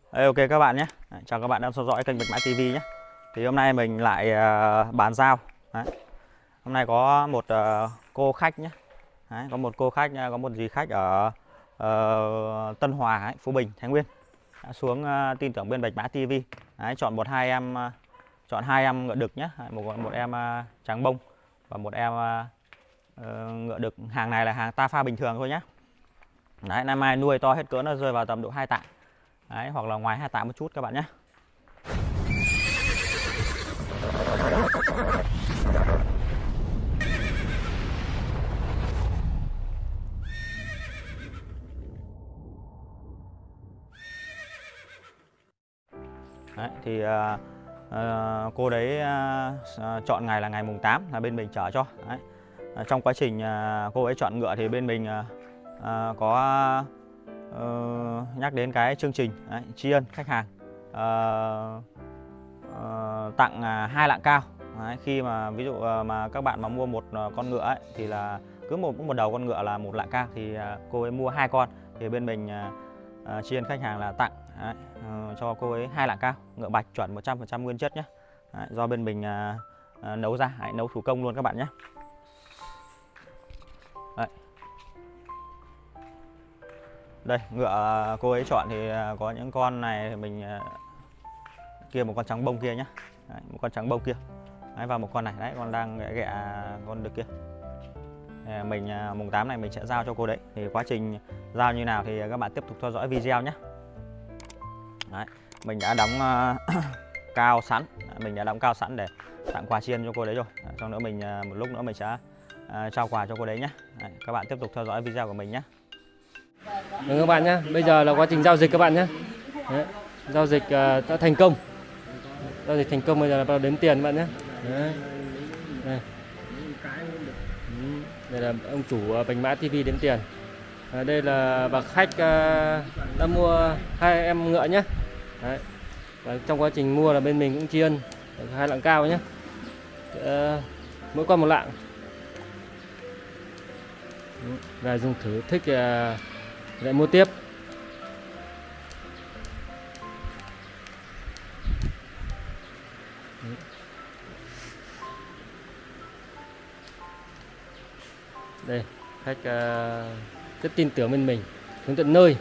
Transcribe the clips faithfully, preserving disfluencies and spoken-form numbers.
Hey, ok các bạn nhé. Chào các bạn đang theo dõi kênh Bạch Mã ti vi nhé. Thì hôm nay mình lại uh, bàn giao. Đấy. Hôm nay có một uh, cô khách nhé. Đấy, có một cô khách, có một dì khách ở uh, Tân Hòa, ấy, Phú Bình, Thái Nguyên đã xuống uh, tin tưởng bên Bạch Mã ti vi. Đấy, chọn một hai em, uh, chọn hai em ngựa đực nhé, một một em uh, trắng bông và một em uh, uh, ngựa đực. Hàng này là hàng ta pha bình thường thôi nhé. Đấy, năm nay nuôi to hết cỡ, nó rơi vào tầm độ hai tạ. Đấy, hoặc là ngoài hai tạ một chút các bạn nhé. Đấy, thì uh, uh, cô đấy uh, chọn ngày là ngày mùng tám là bên mình chở cho. Đấy. Uh, trong quá trình uh, cô ấy chọn ngựa thì bên mình uh, uh, có uh, nhắc đến cái chương trình đấy, tri ân khách hàng uh, uh, tặng uh, hai lạng cao. Đấy, khi mà ví dụ uh, mà các bạn mà mua một uh, con ngựa ấy, thì là cứ một một đầu con ngựa là một lạng cao, thì uh, cô ấy mua hai con thì bên mình uh, uh, tri ân khách hàng là tặng đấy, uh, cho cô ấy hai lạng cao ngựa bạch chuẩn một trăm phần trăm nguyên chất nhé. Đấy, do bên mình uh, uh, nấu ra, đấy, nấu thủ công luôn các bạn nhé. Đấy. Đây ngựa cô ấy chọn thì uh, có những con này thì mình uh, kia một con trắng bông kia nhé. Đấy, một con trắng bông kia. Đấy, và một con này đấy, con đang ghẹ, ghẹ con đực kia. Mình mùng tám này mình sẽ giao cho cô đấy. Thì quá trình giao như nào thì các bạn tiếp tục theo dõi video nhé. Đấy, mình đã đóng uh, cao sẵn, mình đã đóng cao sẵn để tặng quà tri ân cho cô đấy rồi. Đấy, xong nữa mình uh, một lúc nữa mình sẽ uh, trao quà cho cô đấy nhé. Đấy, các bạn tiếp tục theo dõi video của mình nhé. Được các bạn nhé, bây giờ là quá trình giao dịch các bạn nhé. Đấy, giao dịch uh, đã thành công. Giao dịch thành công, bây giờ là vào đếm tiền các bạn nhé. Đấy. Đây. Đây là ông chủ Bạch Mã ti vi đếm tiền. À, đây là bà khách uh, đã mua hai em ngựa nhé. Đấy. Và trong quá trình mua là bên mình cũng tri ân hai lạng cao nhé. À, mỗi con một lạng. Và dùng thử thích uh, lại mua tiếp. Đây, khách uh, rất tin tưởng bên mình, xuống tận nơi.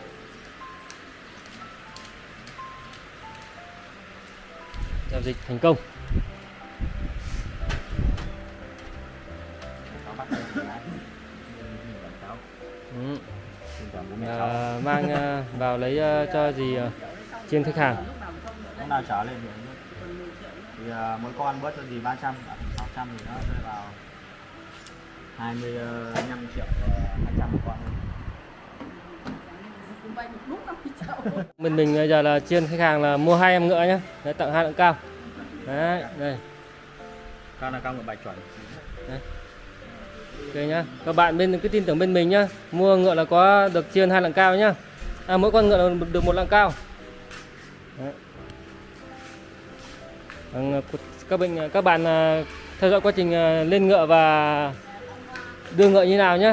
Giao dịch thành công. Ừ. À, mang uh, vào lấy uh, cho gì uh, trên khách hàng. Lúc nào trở lên thì uh, mỗi con bớt cho gì ba trăm, sáu trăm thì nó rơi vào hai mươi lăm triệu hai trăm một con. Bên mình bây giờ là chiên khách hàng là mua hai em ngựa nhé. Đấy, tặng hai lạng cao. Đấy, đây. Cao là cao ngựa bạch chuẩn. Đấy. Ok nhá. Các bạn bên cứ tin tưởng bên mình nhá. Mua ngựa là có được chiên hai lạng cao nhá. À, mỗi con ngựa là được một lạng cao. Đấy. Các bạn các bạn theo dõi quá trình lên ngựa và đưa ngựa như nào nhá.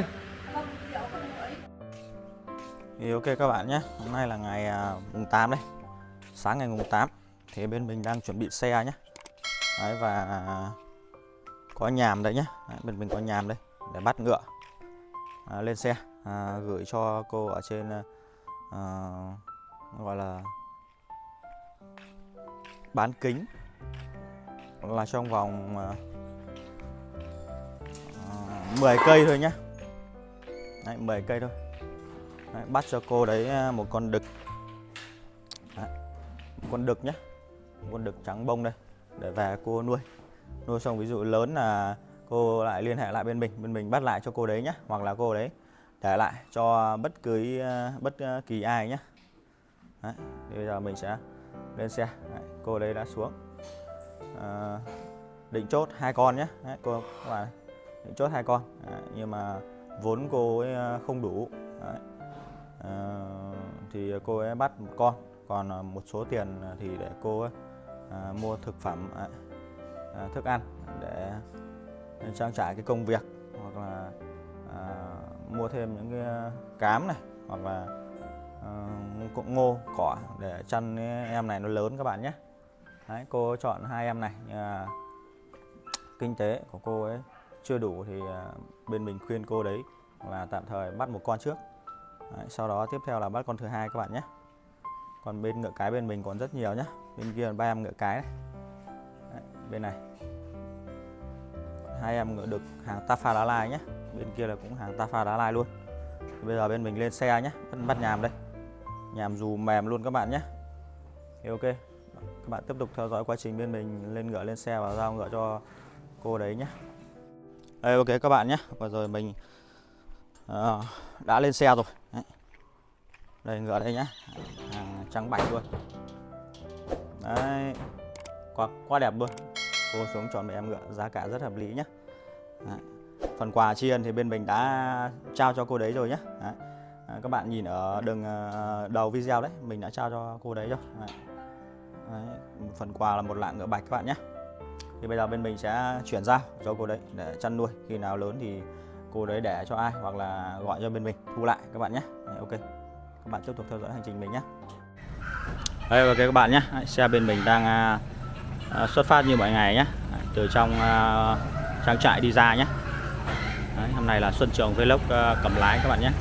Thì ok các bạn nhé, hôm nay là ngày mùng tám đấy, sáng ngày mùng tám thì bên mình đang chuẩn bị xe nhé. Đấy, và có nhàm đấy nhé, đấy, bên mình có nhàm đây để bắt ngựa à, lên xe à, gửi cho cô ở trên à, gọi là bán kính, là trong vòng à, mười cây thôi nhé. Đấy, mười cây thôi. Đấy, bắt cho cô đấy một con đực. Đấy, một con đực nhé, một con đực trắng bông đây để về cô nuôi. Nuôi xong ví dụ lớn là cô lại liên hệ lại bên mình, bên mình bắt lại cho cô đấy nhé, hoặc là cô đấy để lại cho bất cứ bất kỳ ai nhé. Đấy, thì bây giờ mình sẽ lên xe. Đấy, cô đấy đã xuống à, định chốt hai con nhé. Đấy, cô các bạn định chốt hai con. Đấy, nhưng mà vốn cô ấy không đủ. Đấy. À, thì cô ấy bắt một con, còn một số tiền thì để cô ấy à, mua thực phẩm, à, thức ăn để trang trải cái công việc, hoặc là à, mua thêm những cái cám này, hoặc là uh, ngô cỏ để chăn em này nó lớn các bạn nhé. Đấy, cô chọn hai em này, uh, kinh tế của cô ấy chưa đủ thì uh, bên mình khuyên cô đấy là tạm thời bắt một con trước. Đấy, sau đó tiếp theo là bắt con thứ hai các bạn nhé. Còn bên ngựa cái bên mình còn rất nhiều nhé. Bên kia là ba em ngựa cái này. Đấy, bên này hai em ngựa đực hàng Tafa Đá Lai nhé. Bên kia là cũng hàng Tafa Đá Lai luôn. Thì bây giờ bên mình lên xe nhé, bắt, bắt nhàm đây, nhàm dù mềm luôn các bạn nhé. Thì ok, các bạn tiếp tục theo dõi quá trình bên mình lên ngựa, lên xe và giao ngựa cho cô đấy nhé. Đây, ok các bạn nhé, vừa rồi mình uh, đã lên xe rồi. Đấy. Đây ngựa đây nhé, hàng trắng bạch luôn. Đấy, quá, quá đẹp luôn. Cô xuống chọn một em ngựa, giá cả rất hợp lý nhé. Đấy. Phần quà tri ân thì bên mình đã trao cho cô đấy rồi nhé. Đấy. À, các bạn nhìn ở đường đầu video đấy, mình đã trao cho cô đấy rồi. Đấy. Đấy. Phần quà là một lạng ngựa bạch các bạn nhé. Thì bây giờ bên mình sẽ chuyển giao cho cô đấy để chăn nuôi. Khi nào lớn thì cô đấy đẻ cho ai hoặc là gọi cho bên mình thu lại các bạn nhé. Đấy, ok, các bạn tiếp tục theo dõi hành trình mình nhé. Đây, ok các bạn nhé, xe bên mình đang uh, xuất phát như mọi ngày nhé. Đấy, từ trong uh, trang trại đi ra nhé. Đấy, hôm nay là Xuân Trường Vlog uh, cầm lái các bạn nhé.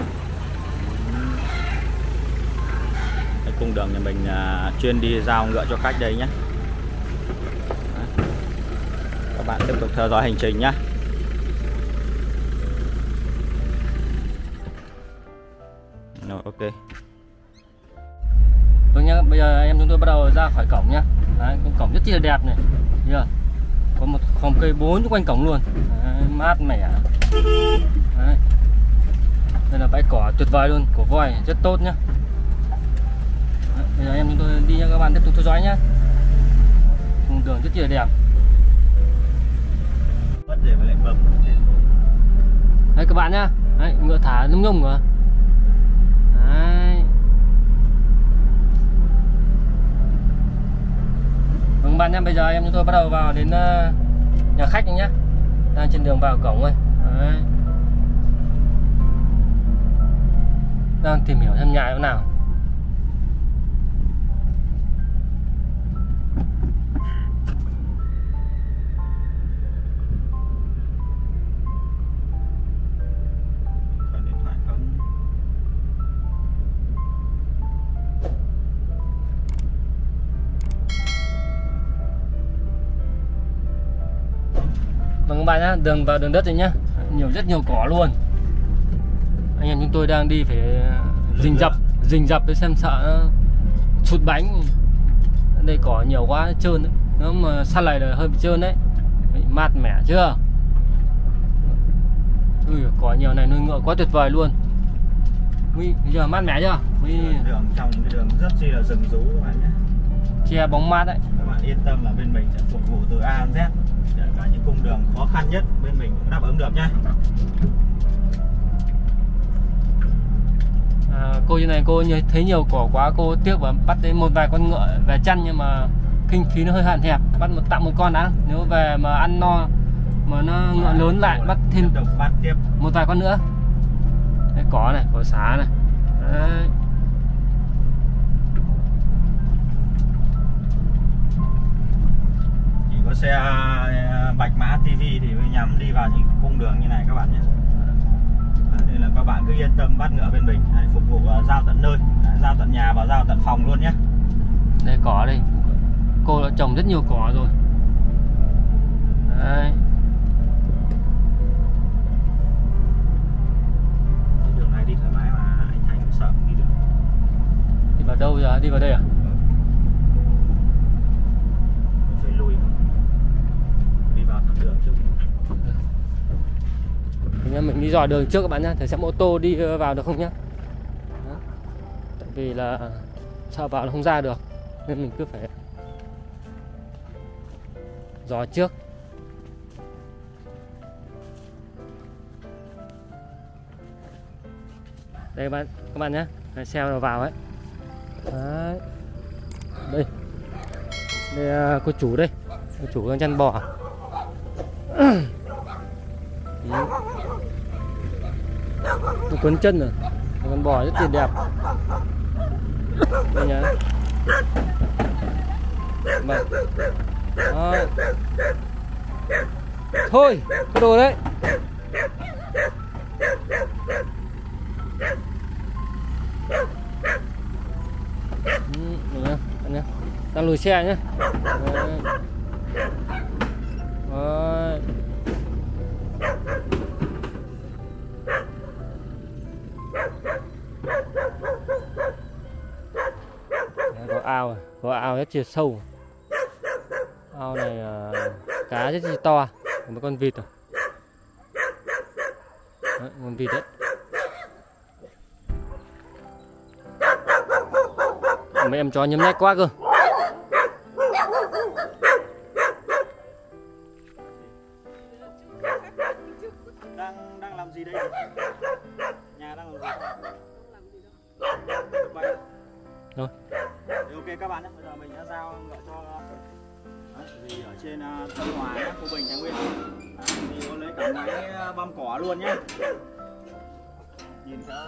Đây, cung đường nhà mình uh, chuyên đi giao ngựa cho khách đây nhé. Đấy. Các bạn tiếp tục theo dõi hành trình nhé. Rồi, ok. Vâng nhá, bây giờ em chúng tôi bắt đầu ra khỏi cổng nhá. Đấy, cổng rất chi là đẹp này. Thấy chưa? Có một khóm cây bốn quanh cổng luôn. Đấy, mát mẻ. Đấy. Đây là bãi cỏ tuyệt vời luôn, của voi rất tốt nhá. Đấy, bây giờ em chúng tôi đi nha, các bạn tiếp tục theo dõi nhá. Cung đường rất chi là đẹp. Đấy các bạn nhá. Đấy, ngựa thả lung nhung rồi. Đấy. Vâng các bạn nhé, bây giờ em chúng tôi bắt đầu vào đến uh, nhà khách nhé. Đang trên đường vào cổng rồi. Đấy. Đang tìm hiểu xem nhà chỗ nào. Vâng các bạn nhá, đường vào đường đất rồi nhá, nhiều rất nhiều cỏ luôn. Anh em chúng tôi đang đi phải rình rập, rình rập để xem sợ nó sụt bánh. Đây cỏ nhiều quá trơn đấy, nó mà săn này là hơi bị trơn đấy. Mát mẻ chưa? Ui, cỏ nhiều này nuôi ngựa quá tuyệt vời luôn. Ui, bây giờ mát mẻ chưa? Ui. Đường trong cái đường rất chi là rừng rú các bạn nhé. Che bóng mát đấy. Các bạn yên tâm là bên mình sẽ phục vụ từ A đến Z. Kể cả những cung đường khó khăn nhất bên mình cũng đáp ứng được nhé. À, cô như này cô thấy nhiều cỏ quá, cô tiếc và bắt đến một vài con ngựa về chăn, nhưng mà kinh phí nó hơi hạn hẹp, bắt một tặng một con đã. Nếu về mà ăn no mà nó ngựa lớn lại bắt thêm bắt tiếp một vài con nữa. Đây, cỏ này, cỏ xá này. Đấy. Chỉ có xe Bạch Mã ti vi thì mới nhắm đi vào những cung đường như này các bạn nhé. Nên là các bạn cứ yên tâm bắt ngựa bên mình. Đấy, phục vụ giao tận nơi, giao tận nhà và giao tận phòng luôn nhé. Đây cỏ đây, cô đã trồng rất nhiều cỏ rồi. Đấy. Đường này đi thoải mái mà anh Thành sợ không đi được. Đi vào đâu giờ? Đi vào đây à? Phải lùi, đi vào thẳng đường chứ. Thì mình đi dò đường trước các bạn nhé, thử xem ô tô đi vào được không nhé. Đó. Tại vì là sợ vào nó không ra được, nên mình cứ phải dò trước. Đây các bạn, các bạn nhé, xe nào vào ấy. Đấy. Đây, đây cô chủ đây, cô chủ đang chăn bò. Nó quấn chân rồi, Con bò rất là đẹp. Đây nhá. Vâng. Đó. Thôi, cái đồ đấy. Ừ, nhá, nhá. Đang lùi xe nhá. Đấy. Đấy. Có ao, có ao rất là sâu. Ao này uh, cá rất là to, một con vịt rồi. Đấy, con vịt đấy. Mấy em chó nhấm nhách quá cơ. Đang đang làm gì đây? Nhà đang làm gì? Rồi. Ok các bạn nhé, bây giờ mình đã giao ngựa cho đấy, vì ở trên uh, Tân Hòa, Phú Bình, Thái Nguyên à, thì có lấy cả máy uh, băm cỏ luôn nhé. Nhìn sẽ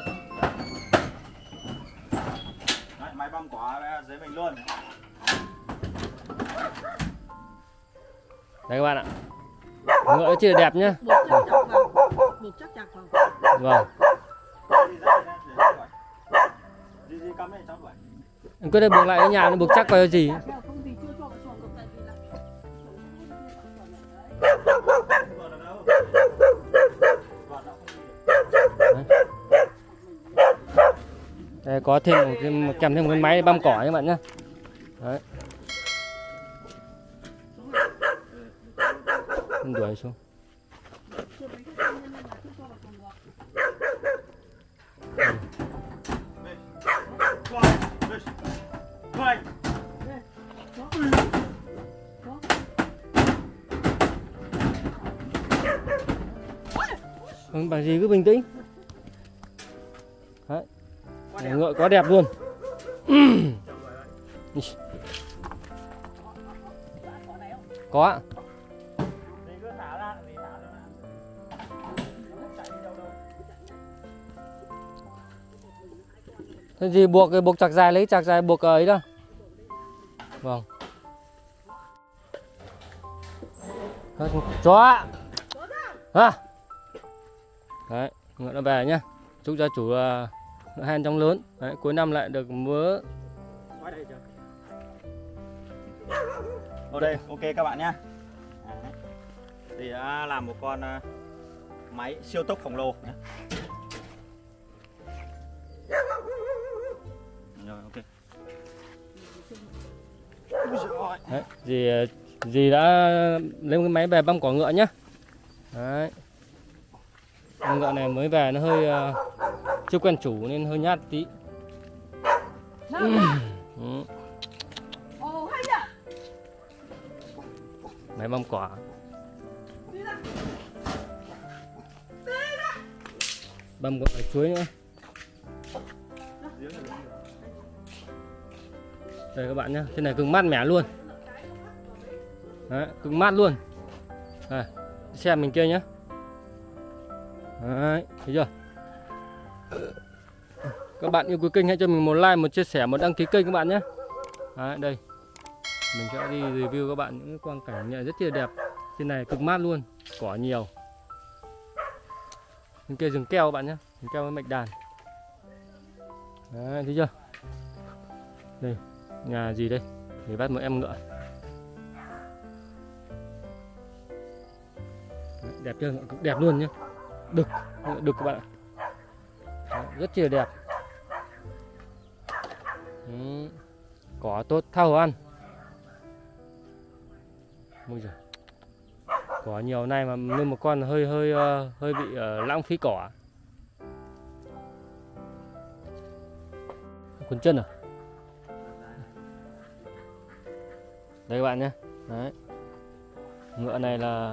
đấy, máy băm cỏ dưới mình luôn. Đây các bạn ạ, ngựa rất là đẹp nhá. Buộc chắc chặt vào. Vâng. Gì gì cắm đây cháu vậy? Em cứ đây buộc lại ở nhà nó buộc chắc vào gì. Không thì chưa cho vào chuồng được tại vì là đây, có thêm một, thêm kèm thêm một cái máy băm cỏ các bạn nhé. Đấy. Không đuổi xuống. Không, bà gì cứ bình tĩnh. Đấy. Ngựa quá đẹp luôn. Có ạ. Thế gì buộc buộc chặt dài, lấy chặt dài buộc ấy đâu. Vâng. Chó ạ. À. Đấy, ngựa nó về nhá. Chúc gia chủ uh, hai trong lớn. Đấy, cuối năm lại được mứa. Ở đây, ok các bạn nhá. Thì đã làm một con uh, máy siêu tốc khổng lồ nhé. Rồi, ok. Đấy, dì, dì đã lấy cái máy về băm cỏ ngựa nhá. Đấy. Con ngựa này mới về nó hơi uh, chưa quen chủ nên hơi nhát tí. Ừ. Máy băm cỏ. Băm quả chuối nữa. Đây các bạn nhé, trên này cứng mát mẻ luôn. Đấy, cứng mát luôn. Đây, xe mình kia nhé. Đấy, thấy chưa? Các bạn yêu quý kênh hãy cho mình một like, một chia sẻ, một đăng ký kênh các bạn nhé. Đấy, đây mình sẽ đi review các bạn những quang cảnh nhà rất là đẹp. Trên này cực mát luôn, cỏ nhiều. Bên kia rừng keo các bạn nhé, rừng keo với mạch đàn. Đấy, thấy chưa? Đây, nhà gì đây? Để bắt một em ngựa. Đấy, đẹp chưa? Cực đẹp luôn nhé. Đực, đực các bạn ạ. Đấy, rất là đẹp. Đấy, cỏ tốt thau ăn. Ôi giời. Cỏ nhiều này mà nuôi một con hơi hơi uh, hơi bị uh, lãng phí cỏ. Cuốn chân à? Đây các bạn nhé. Đấy. Ngựa này là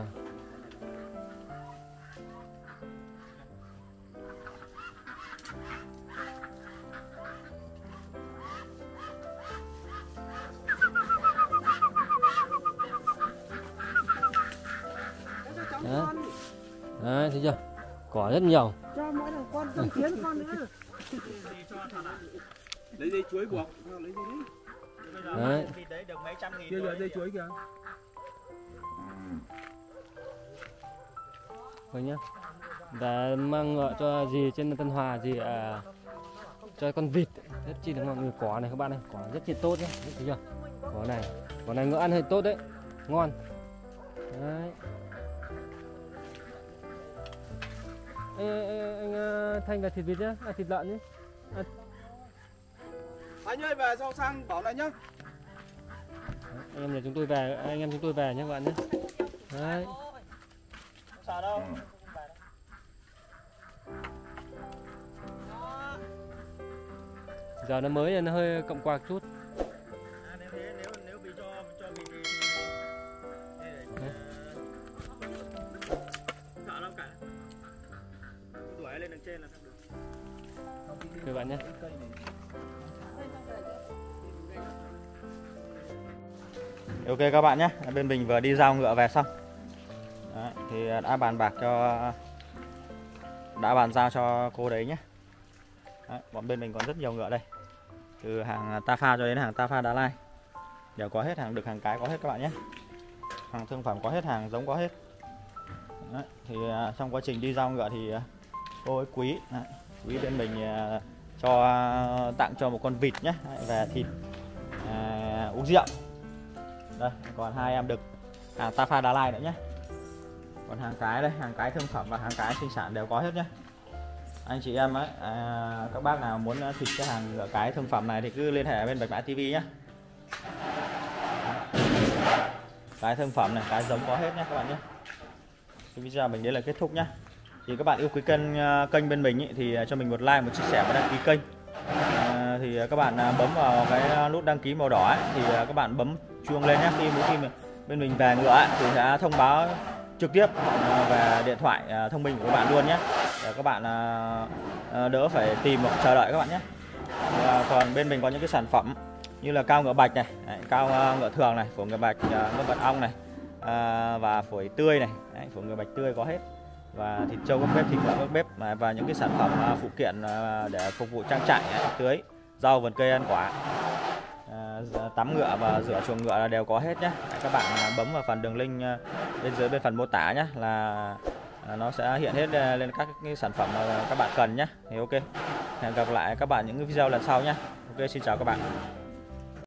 đấy. Đấy, thấy chưa? Cỏ rất nhiều. Cho mỗi thằng con con kiến con nữa. Lấy dây chuối buộc, lấy dây đấy. Đấy. Vịt đấy được mấy trăm nghìn Kia rồi. kìa, dây chuối kìa. Thôi nhá. Đã mang ngựa cho dì trên Tân Hòa, dì à, cho con vịt rất chi là ngon. Cỏ này các bạn này, cỏ rất chi tốt nhá, thấy chưa? Cỏ này, cỏ này ngựa ăn hơi tốt đấy, ngon. Đấy. Ê, ê, anh uh, Thanh là thịt vịt nhá, à, thịt lợn nhé. À. Anh ơi về sau sang bảo lại nhá. Anh em nhà chúng tôi về, anh em chúng tôi về nhé các bạn nhé. Đấy. Không sợ đâu. Giờ nó mới nên nó hơi cọng quạc chút. À, nếu thế nếu nếu vì cho cho vịt thì thì để sợ đâu cả. Đuổi lên đằng trên là được. Các bạn nhé. Ok các bạn nhé, bên mình vừa đi giao ngựa về xong. Đấy, thì đã bàn bạc cho đã bàn giao cho cô đấy nhé. Đấy, bọn bên mình còn rất nhiều ngựa đây, từ hàng Tafa cho đến hàng Tafa Đà Lai đều có hết, hàng đực hàng cái có hết các bạn nhé, hàng thương phẩm có hết, hàng giống có hết. Đấy, thì uh, trong quá trình đi giao ngựa thì uh, cô ấy quý đấy, quý bên mình uh, cho uh, tặng cho một con vịt nhé, đấy, về thịt uh, uống rượu. Đây còn hai em đực hàng Tafa Đà Lai nữa nhé. Còn hàng cái đây, hàng cái thương phẩm và hàng cái sinh sản đều có hết nhé. Anh chị em ấy, à, các bác nào muốn thịt cái hàng ngựa cái thương phẩm này thì cứ liên hệ bên Bạch Mã ti vi nhé. Cái thương phẩm này, cái giống có hết nhé các bạn nhé. Thì video mình đến là kết thúc nhé. Thì các bạn yêu quý kênh kênh bên mình ý, thì cho mình một like, một chia sẻ và đăng ký kênh. À, thì các bạn bấm vào cái nút đăng ký màu đỏ ấy, thì các bạn bấm chuông lên nhé. Khi mỗi khi bên mình về ngựa ấy, thì sẽ thông báo trực tiếp về điện thoại thông minh của các bạn luôn nhé, để các bạn đỡ phải tìm hoặc chờ đợi các bạn nhé. Còn bên mình có những cái sản phẩm như là cao ngựa bạch này, đấy, cao ngựa thường này, phổi ngựa bạch, ngựa mật ong này, à, và phổi tươi này, đấy, phổi ngựa bạch tươi có hết, và thịt trâu gốc bếp, thịt ngựa gốc bếp, và những cái sản phẩm phụ kiện để phục vụ trang trại, tưới rau vườn cây ăn quả, à, tắm ngựa và rửa chuồng ngựa là đều có hết nhé. Các bạn bấm vào phần đường link bên dưới bên phần mô tả nhé, là nó sẽ hiện hết lên các cái sản phẩm mà các bạn cần nhé. Thì ok, hẹn gặp lại các bạn những video lần sau nhé. Ok, xin chào các bạn.